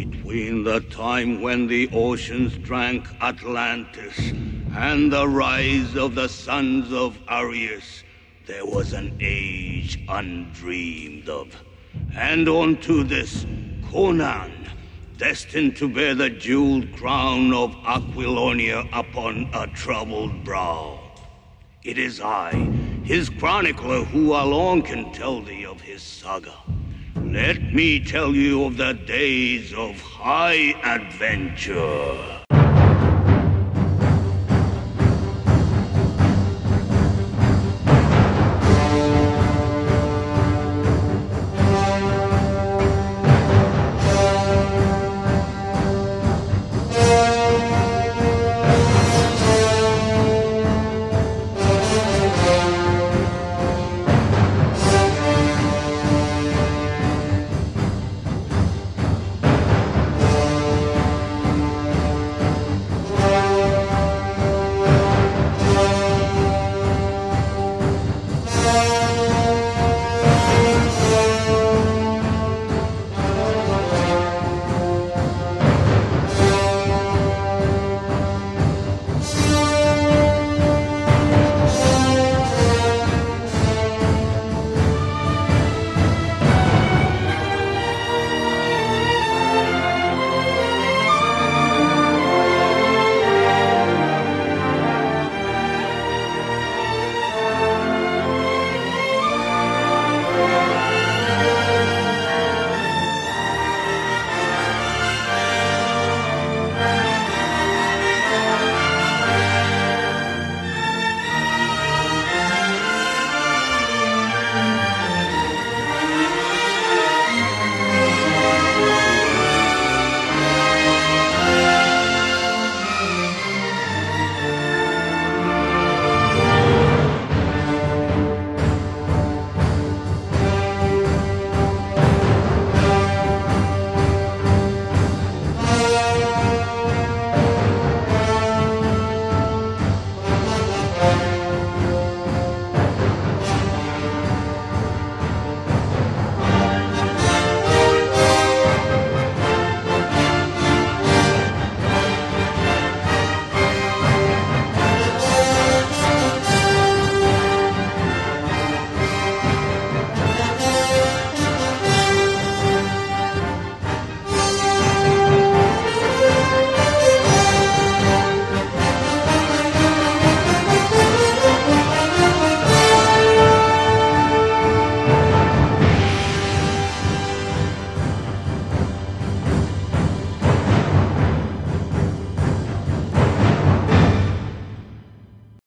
Between the time when the oceans drank Atlantis and the rise of the sons of Arius, there was an age undreamed of. And unto this, Conan, destined to bear the jeweled crown of Aquilonia upon a troubled brow. It is I, his chronicler, who alone can tell thee of his saga. Let me tell you of the days of high adventure.